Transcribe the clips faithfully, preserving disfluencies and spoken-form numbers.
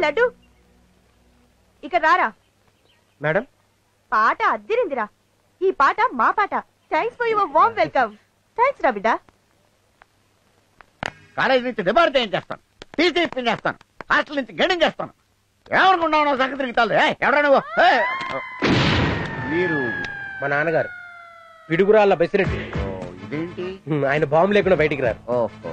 లడ్డు ఇక్కడ రారా. మేడం పాట అద్దిరిందిరా. ఈ పాట మా పాట. Thanks for your warm welcome. Thanks రా బిడ్డ. కాలేజీ నుంచి డిబార్ ఏం చేస్తాను, టీసీ ఇప్పించేస్తాను, హాస్టల్ నుంచి గడింగ్ చేస్తాను. ఏమనుకున్నావు సంగతి తిరుగుతాను. ఎవరా నువ్వు? మీరు మా నాన్నగారు పిడుగురాళ్ళ బెసిరెడ్డి. ఇదేంటి? ఆయన బాంబు లేకుండా బయటికి రారు. ఓహో,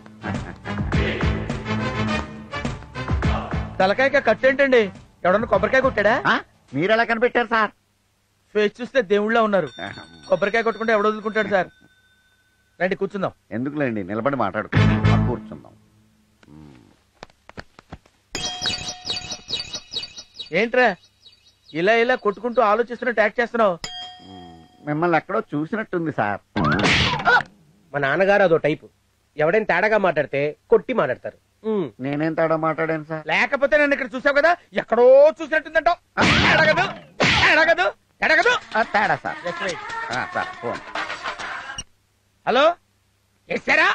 తలకాయ కట్టేంటండి? ఎవడన్నా కొబ్బరికాయ కొట్టాడా? మీరు ఎలా కనిపెట్టారు సార్? ఫేస్ చూస్తే దేవుళ్ళ ఉన్నారు. కొబ్బరికాయ కొట్టుకుంటే ఎవడు వదులుకుంటాడు సార్? రండి కూర్చుందాం. ఎందుకులేండి, నిలబడి మాట్లాడుకుందాం. కూర్చుందాం. ఏంట్రా ఇలా ఇలా కొట్టుకుంటూ ఆలోచిస్తున్నట్టు యాక్ట్ చేస్తున్నావు? మిమ్మల్ని ఎక్కడో చూసినట్టుంది సార్. మా నాన్నగారు అదో టైపు. ఎవడైనా తేడాగా మాట్లాడితే కొట్టి మాట్లాడతారు. నేనేం తేడా మాట్లాడాను సార్? లేకపోతే నన్ను ఇక్కడ చూసావు కదా, ఎక్కడో చూసినట్టుందంటావు. తేడాగదు తేడాగదు తేడాగదు తేడా సార్. Sir phone. హలో, ఎస్సారా?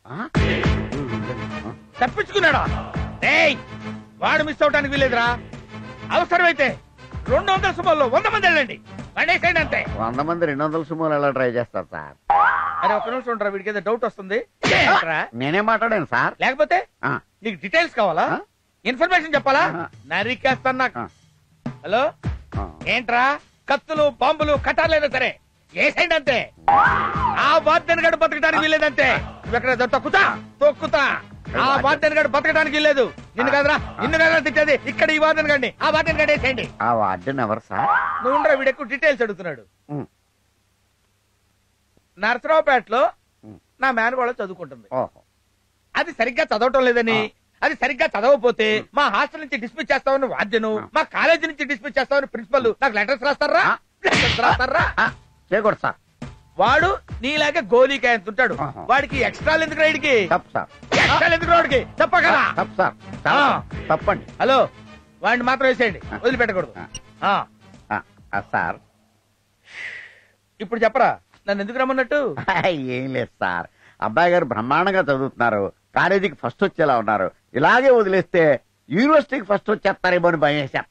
తప్పించుకున్నాడా? ఏయ్, వాడు మిస్ అవటానికి వీలేదురా. అవసరమైతే రెండు వందల సుమారులో వంద మంది వెళ్ళండి, పడేసేయండి అంతే. వంద మంది రెండు వందల సుమారు ఎలా ట్రై చేస్తారు సార్? అరే ఒక నిమిషం ఉంటారా, వీడికి ఏదో డౌట్ వస్తుంది. నేనే మాట్లాడాను సార్. లేకపోతే నీకు డీటెయిల్స్ కావాలా, ఇన్ఫర్మేషన్ చెప్పాలా? నరికేస్తాను నాకు. హలో, ఏంట్రా కత్తులు బాంబులు కట్టాలైనా సరే ఏసైండి అంతే. ఆ వాద్యను గడు బతకడానికి వీల్లేదంతే. నువ్వెక్కడ తొక్కుతా తొక్కుతా ఆ వాద్యను గడు బతకడానికి వీల్లేదు. నిన్ను కదరా నిన్ను కదరా తిట్టేది. ఇక్కడ ఈ వాద్యను గడిని ఆ వాద్యను గడి వేసేయండి. ఆ వాద్యను ఎవరు సార్? నువ్వు ఉండరా, వీడు ఎక్కువ డీటెయిల్స్ అడుగుతున్నాడు. నరసరావుపేటలో నా మేనగోళ చదువుకుంటుంది. అది సరిగ్గా చదవటం లేదని, అది సరిగ్గా చదవకపోతే మా హాస్టల్ నుంచి డిస్మిస్ చేస్తామని వాద్యను, మా కాలేజీ నుంచి డిస్మిస్ చేస్తామని ప్రిన్సిపల్ నాకు లెటర్స్ రాస్తారా? లెటర్స్ రాస్తారా? చేయకూడదు సార్. వాడు నీలాగే గోలీకాయ ఎంత ఉంటాడు. వాడికి ఎక్స్ట్రా ఎందుకు రైడ్కి? ఎక్స్ట్రా ఎందుకు రోడ్కి చెప్పగలరా? తప్పండి. హలో, వాడిని మాత్రం వేసేయండి, వదిలిపెట్టకూడదు. సార్ ఇప్పుడు చెప్పరా, నన్ను ఎందుకు రమ్మన్నట్టు? ఏం లేదు సార్, అబ్బాయి గారు బ్రహ్మాండంగా చదువుతున్నారు, కాలేజీకి ఫస్ట్ వచ్చేలా ఉన్నారు. ఇలాగే వదిలేస్తే యూనివర్సిటీకి ఫస్ట్ వచ్చేస్తారేమో అని భయం వేసా.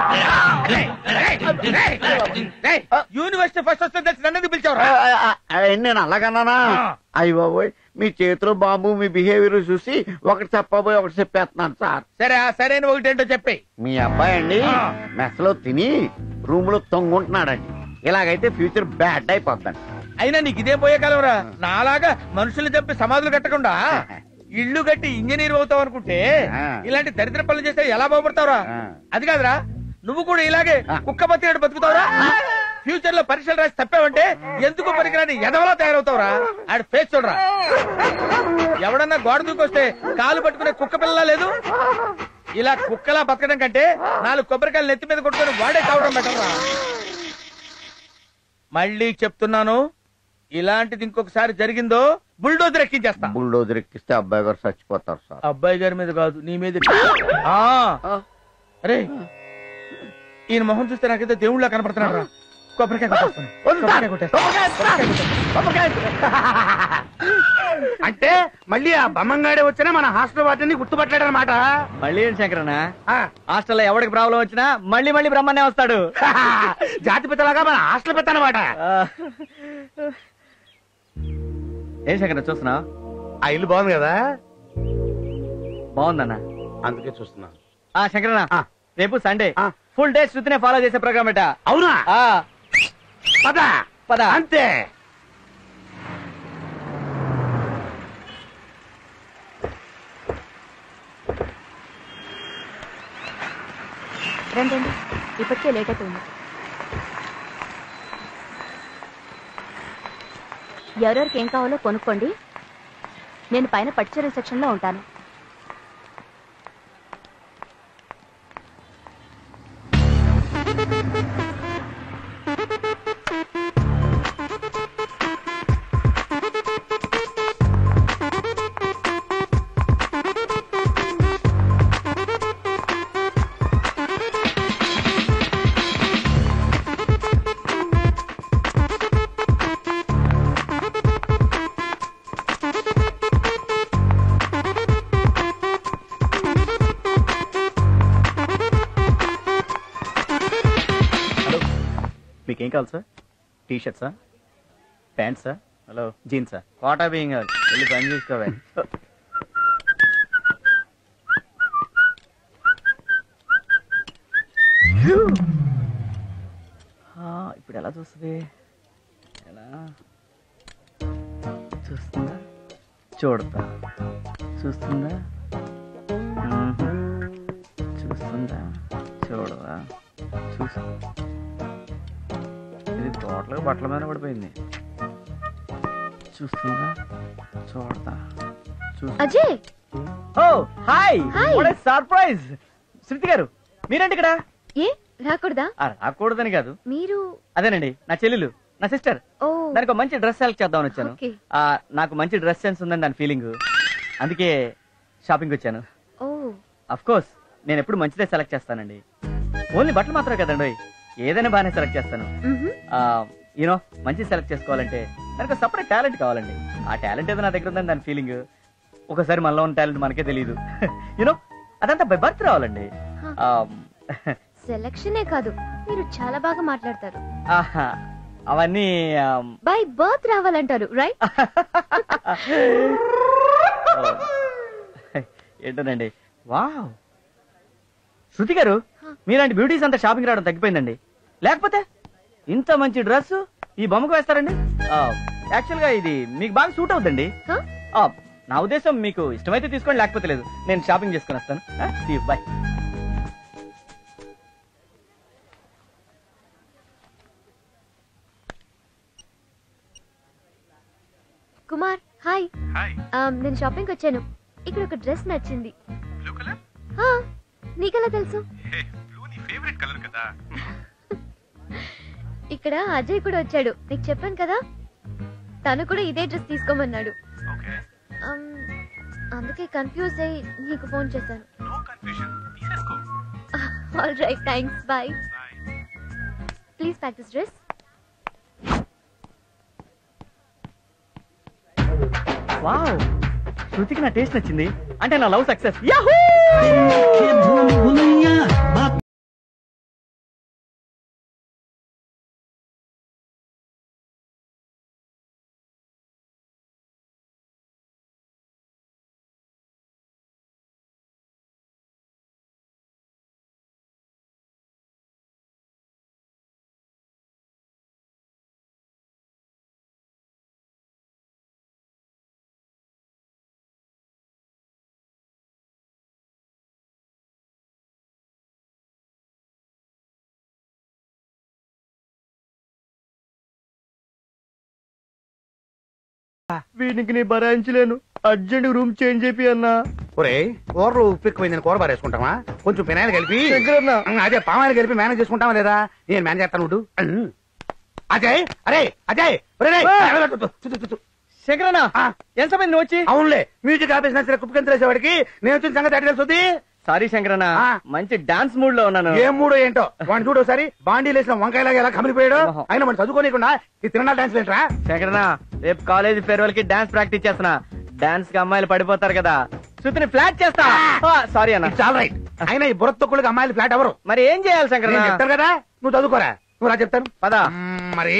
యూనివర్సిటీ ఫస్ట్ వస్తే నన్ను పిలిచావరా? నేను అలాగన్నానా? అయ్య బాబోయ్, మీ చేతిలో బాబు మీ బిహేవియర్ చూసి ఒకటి చెప్పబోయి ఒకటి చెప్పేస్తున్నాను సార్. సరే సరే ఒకటి ఏంటో చెప్పి. మీ అబ్బాయి అండి మెస్ లో తిని రూమ్ లో తొంగుంటున్నాడండి. ఇలాగైతే ఫ్యూచర్ బ్యాడ్ అయిపోద్దండి. అయినా నీకు ఇదే పోయే కాలంరా. నాలాగా మనుషులు చంపి సమాధులు కట్టకుండా ఇల్లు కట్టి ఇంజనీర్ అవుతావు అనుకుంటే ఇలాంటి దరిద్ర పనులు చేస్తే ఎలా బాగుపడతావురా? అది కాదురా, నువ్వు కూడా ఇలాగే కుక్క బతికినట్టు బతుకుతావురా? ఫ్యూచర్ లో పరీక్షలు రాసి తప్పావంటే ఎందుకు పనికిరాని ఎదవలా తయారవుతావురా? ఆడ ఫేస్ చూడరా. ఎవడన్నా గోడ దూకొస్తే కాలు పట్టుకునే కుక్క పిల్లలా లేదు. ఇలా కుక్కలా బతకడం కంటే నాలుగు కొబ్బరికాయలు నెత్తి మీద కొట్టుకొని వాడే కావడం బెటర్రా. మళ్ళీ చెప్తున్నాను, ఇలాంటిది ఇంకొకసారి జరిగిందో బుల్డోజర్ ఎక్కించేస్తా. బుల్డోజర్ ఎక్కిస్తే అబ్బాయి గారు చచ్చిపోతారు సార్. అబ్బాయి గారి మీద కాదు, నీ మీద. అరే, ఈయన మొహం చూస్తే నాకైతే దేవుళ్ళ కనపడుతున్నాడు రా. కొబ్బరికాయ అంటే మళ్ళీ ఆ బమ్మంగాడే వచ్చినా మన హాస్టల్ వాటిని గుర్తుపట్టాడు అనమాట. మళ్ళీ ఏం శంకరన్న, హాస్టల్లో ఎవరికి ప్రాబ్లం వచ్చినా మళ్ళీ మళ్ళీ బ్రహ్మనే వస్తాడు. జాతి పిత్తలాగా మన హాస్టల్ పిత్త అనమాట. ఏం శంకరన్న చూస్తున్నావు? ఆ ఇల్లు బాగుంది కదా? బాగుందన్న, అందుకే చూస్తున్నా. ఆ శంకరన్న, రేపు సండే ఫుల్ డే శృతినే ఫాలో చేసే ప్రోగ్రామ్ ఎట. అవునా? పద పద అంతే. రండి, ఇప్పటికే లేట్ అవుతుంది. ఎవరెవరికి ఏం కావాలో కొనుక్కోండి. నేను పైన పట్టుచీరల సెక్షన్ లో ఉంటాను. ఏం కావాలి సార్? టీ షర్ట్సా, ప్యాంట్సా, హలో జీన్సా, కోటా బియ్యం కావాలి. వెళ్ళి పని చూసుకోవాలి. ఇప్పుడు ఎలా చూస్తుంది? ఎలా చూస్తుందా? చూడతా. చూస్తుందా? చూస్తుందా? చూడదా? చూసి ఇది టోటల్గా బట్టల మీద పడిపోయింది. చూస్తుందా? చూడదా? అజయ్, ఓ హాయ్, Hi. సర్ప్రైజ్. శృతి గారు మీరేంటి ఇక్కడ? ఏ రాకూడదా? ఆ, రాకూడదని కాదు, మీరు అదేనండి నా చెల్లెలు, నా సిస్టర్. ఓ దానికి ఒక మంచి డ్రెస్ సెలెక్ట్ చేద్దామని వచ్చాను. Okay. ఆ, నాకు మంచి డ్రెస్ సెన్స్ ఉందని దాని ఫీలింగ్, అందుకే షాపింగ్ వచ్చాను. ఓ అఫ్ కోర్స్ నేను ఎప్పుడు మంచిదే సెలెక్ట్ చేస్తానండి. ఓన్లీ బట్టలు మాత్రమే కదండి, ఏదైనా బాగానే సెలెక్ట్ చేస్తాను. యూనో మంచి సెలెక్ట్ చేసుకోవాలంటే దానికి సపరేట్ టాలెంట్ కావాలండి. ఆ టాలెంట్ ఏదో నా దగ్గర ఉందని దాని ఫీలింగ్. ఒకసారి మనలో ఉన్న టాలెంట్ మనకే తెలియదు. యూనో అదంతా బై బర్త్ రావాలండి. సెలక్షనే కాదు, మీరు చాలా బాగా మాట్లాడతారు. ఆహా, అవన్నీ బై బర్త్ రావాలంటారు, రైట్? ఏంటోనండి. వావ్, శృతి గారు మీలాంటి బ్యూటీస్ అంతా షాపింగ్ రావడం తగ్గిపోయిందండి. లేకపోతే ఇంత మంచి డ్రెస్ ఈ బొమ్మకు వేస్తారండి. యాక్చువల్ గా ఇది మీకు బాగా సూట్ అవుతుందండి. నా ఉద్దేశం మీకు ఇష్టమైతే తీసుకోండి, లేకపోతే లేదు. నేను షాపింగ్ చేసుకుని వస్తాను. బాయ్. కుమార్ హాయ్. నేను షాపింగ్ వచ్చాను. ఇక్కడ ఒక డ్రెస్ నచ్చింది. నీకెలా తెలుసు? ఇక్కడ అజయ్ కూడా వచ్చాడు, నీకు చెప్పాను కదా. తను కూడా ఇదే డ్రెస్ తీసుకోమన్నాడు. అందుకే కన్ఫ్యూజ్ అయ్యి నీకు ఫోన్ చేశాను. All right, thanks, bye. Please pack this dress. Wow, శృతికి నా టేస్ట్ నచ్చింది అంటే నా లవ్ సక్సెస్. వీడికి నీ భరాయించలేను, అర్జెంట్ రూమ్ చేంజ్ చేపి అన్నా. ఒరే కూరలు ఉప్పు ఎక్కువైందని కూర బారేసుకుంటావా? కొంచెం పినాయిలు కలిపి అదే పామాయిలు కలిపి మేనేజ్ చేసుకుంటావా లేదా? నేను మేనేజ్ చేస్తాను ఉండు. అజయ్, అరే అజయ్, శంకరన్న ఎంతమంది నువ్వు వచ్చి? అవునులే, మ్యూజిక్ ఆఫీస్ నచ్చిన కుప్పకెంతలేసేవాడికి నేను వచ్చిన సంగతి అడిగి తెలుస్తుంది. సారీ శంకరన్న, మంచి డాన్స్ మూడ్ లో ఉన్నాను. ఏ మూడో ఏంటో వాడిని చూడు ఒకసారి. బాండీ లేసిన వంకాయలాగా ఎలా కమిలిపోయాడు. అయినా మనం చదువుకోనికుండా ఈ తిరణాలు డాన్స్ లేంట్రా. శంకరన్న, రేపు కాలేజ్ ఫేర్వెల్ కి డాన్స్ ప్రాక్టీస్ చేస్తున్నా. డాన్స్ కి అమ్మాయిలు పడిపోతారు కదా, శృతిని ఫ్లాట్ చేస్తా. సారీ అన్న. చాలా రైట్. అయినా ఈ బుర్ర తొక్కులకి అమ్మాయిలు ఫ్లాట్ ఎవరు? మరి ఏం చేయాలి శంకరన్న? చెప్తారు కదా, నువ్వు చదువుకోరా. నువ్వు రా చెప్తాను పదా. మరి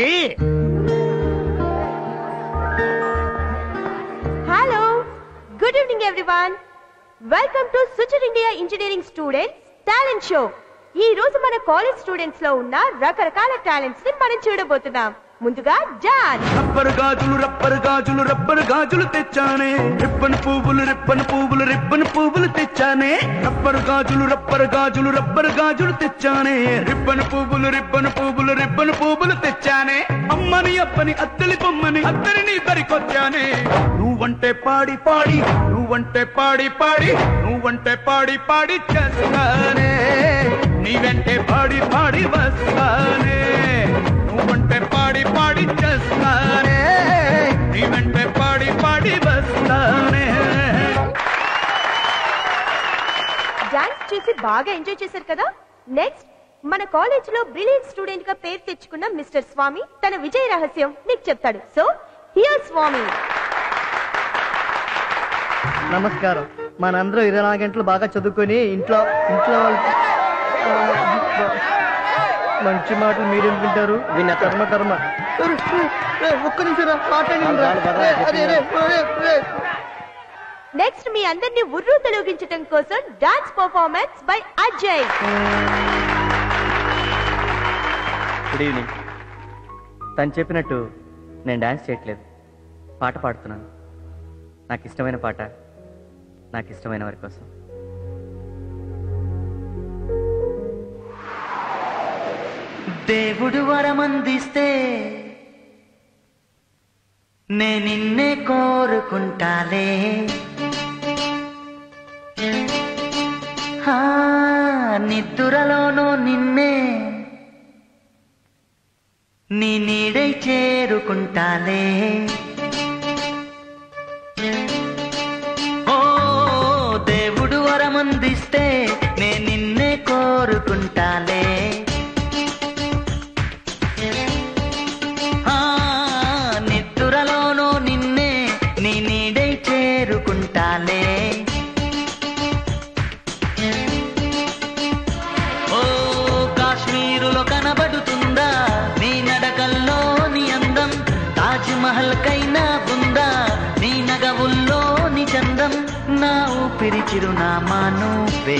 hello, good evening everyone. Welcome to సుచర్ India engineering students talent show. ఈ రోజు మన కాలేజ్ స్టూడెంట్స్ లో ఉన్న రకరకాల టాలెంట్స్ ని మనం చూడబోతున్నాం. ముందుగా జాన్. రబ్బరు గాజులు రబ్బరు గాజులు రబ్బరు గాజులు తెచ్చానే, రిబ్బన్ పువ్వులు రిబ్బన్ పువ్వులు రిబ్బన్ పువ్వులు తెచ్చానే. రబ్బరు గాజులు రబ్బరు గాజులు రబ్బరు గాజులు తెచ్చానే, రిబ్బన్ పువ్వులు రిబ్బన్ పువ్వులు రిబ్బన్ పువ్వులు తెచ్చానే. అమ్మని అప్పని అత్తలి బొమ్మని అత్తరిని బరికొచ్చానే. నువ్వంటే పాడి పాడి నువ్వంటే పాడి పాడి నువ్వంటే పాడి పాడి చేస్తానే. నీ వెంటే పాడి పాడి వస్తానే. నువ్వంటే పాడి పాడి చేస్తానే. నీ వెంటే పాడి పాడి వస్తానే. డాన్స్ చూసి బాగా ఎంజాయ్ చేశారు కదా. నెక్స్ట్ మన కాలేజ్ లో బ్రిలియంట్ స్టూడెంట్ గా పేరు తెచ్చుకున్న మిస్టర్ స్వామి తన విజయ రహస్యం నీకు చెప్తాడు. So here Swami. నమస్కారం. మనందరం ఇరవై నాలుగు గంటలు బాగా చదువుకొని ఇంట్లో ఇంట్లో మంచి మాటలు మీరేం వింటారు విన్న కర్మ కర్మ. ఒక్క నిమిషం నెక్స్ట్ మీ అందరినీ ఉర్రు తొలగించడం కోసం dance performance by Ajay. Good evening. తను చెప్పినట్టు నేను డాన్స్ చేయట్లేదు, పాట పాడుతున్నాను. నాకు ఇష్టమైన పాట నాకు ఇష్టమైన వారి కోసం. దేవుడు వరమందిస్తే నే నిన్నే కోరుకుంటాలే, నిద్దురలోనూ నిన్నే నీ నీడై చేరుకుంటాలే. ఓ దేవుడు వరమందిస్తే నే నిన్నే కోరుకుంటాలే, నిద్దురలోనూ నిన్నే నీ నీడై చేరుకుంటాలే. ఓ కాశ్మీరులో కనబడుతుందా నీ నడకల్లో నీ అందం, తాజ్ మహల్ కైనా ఉందా నీ నగవుల్లో నీ చందం, నా ఊపిరి చిరునామా నువ్వే.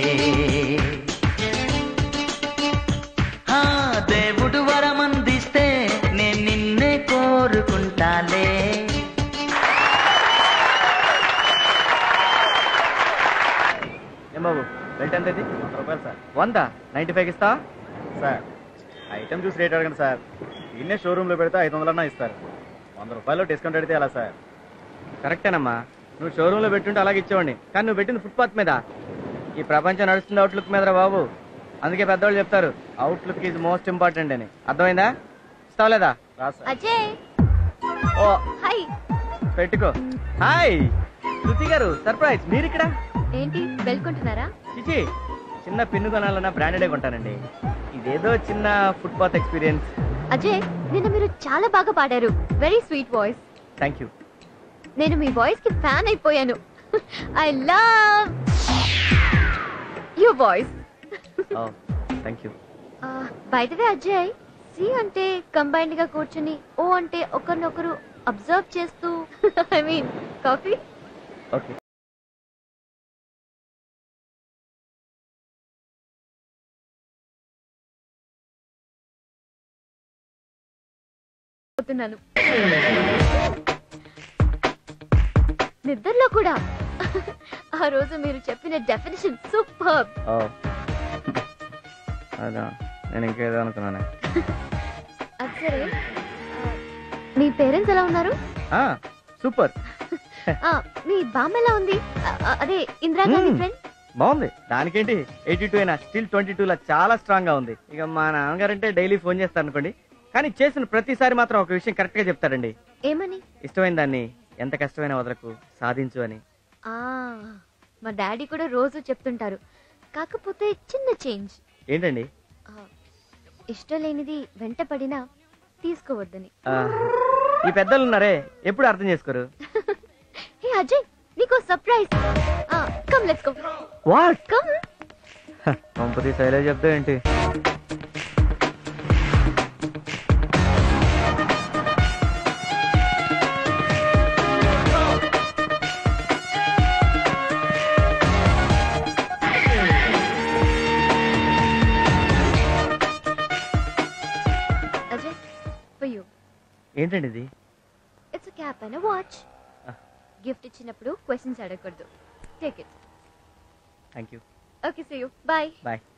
దేవుడు వరమందిస్తే నేను నిన్నే కోరుకుంటాలే. ఏం బాబు బెల్ట్ ఎంత? వంద రూపాయలు సార్. వంద నైన్టీ ఫైవ్ ఇస్తా సార్. ఐటమ్ చూసి రేట్ అడగండి సార్. దీన్నే షోరూంలో పెడితే ఐదు వందలన్నా ఇస్తారు. వంద రూపాయలు డిస్కౌంట్ అడిగితే ఎలా సార్? కరెక్టేనమ్మా, నువ్వు షోరూంలో పెట్టుంటే అలాగే ఇచ్చేవాడిని, కానీ నువ్వు పెట్టింది ఫుట్పాత్ మీద. ఈ ప్రపంచం నడుస్తుంది అవుట్లుక్ మీదరా బాబు. అందుకే పెద్దవాళ్ళు చెప్తారు అవుట్లుక్ ఈజ్ మోస్ట్ ఇంపార్టెంట్ అని. అర్థమైందా? ఇస్తావు లేదా? అజయ్ ఓ హాయ్. పెట్టుకో. Hi Shruti garu, surprise. మీరు ఇక్కడ ఏంటి బెల్కుంటున్నారా? చిచి, చిన్న పిన్ను కొనాలన్నా బ్రాండెడే కొంటానండి. ఇదేదో చిన్న ఫుట్పాత్ ఎక్స్పీరియన్స్. అజయ్ నిన్న మీరు చాలా బాగా పాడారు. Very sweet voice. Thank you. నేను మీ వాయిస్ కి ఫ్యాన్ అయిపోయాను. I love your voice. Thank you. By the way Ajay, సి అంటే కంబైన్డ్ గా కూర్చుని, ఓ అంటే ఒకరినొకరు అబ్జర్వ్ చేస్తూ, ఐ మీన్ కాఫీ. ఓకే. నిద్రలో కూడా. ఆ రోజు మీరు చెప్పిన డెఫినేషన్ సూపర్. అదా, నేను ఇంకేదో అనుకున్నాను. సరే, మీ పేరెంట్స్ ఎలా ఉన్నారు? సూపర్. మీ బామ్మ ఎలా ఉంది? అదే ఇందిరాగాంధీ ఫ్రెండ్. బాగుంది. దానికేంటి, ఎయిటీ టూ అయినా స్టిల్ ట్వంటీ టూ లా చాలా స్ట్రాంగ్ గా ఉంది. ఇక మా నాన్నగారంటే డైలీ ఫోన్ చేస్తారు అనుకోండి, కానీ చేసిన ప్రతిసారి మాత్రం ఒక విషయం కరెక్ట్ గా చెప్తారండి. ఏమని? ఇష్టమైన దాన్ని ఎంత కష్టమైన వదలకు, సాధించు అని. మా డాడీ కూడా రోజు చెప్తుంటారు, కాకపోతే చిన్న చేంజ్. ఏంటండి? ఇష్టం లేనిది వెంట పడినా తీసుకోవద్దని. ఈ పెద్దలు ఉన్నారే, ఎప్పుడు అర్థం చేసుకోరు. హే అజయ్, నీకో surprise. Come let's go. What? Come. కంపతి సైలే చెప్తా ఏంటి? ఏంటండి ఇది? It's a cap and a watch. Gift ఇచ్చినప్పుడు క్వశ్చన్స్ అడగకూడదు. Take it. Thank you. Okay, see you. Bye. Bye.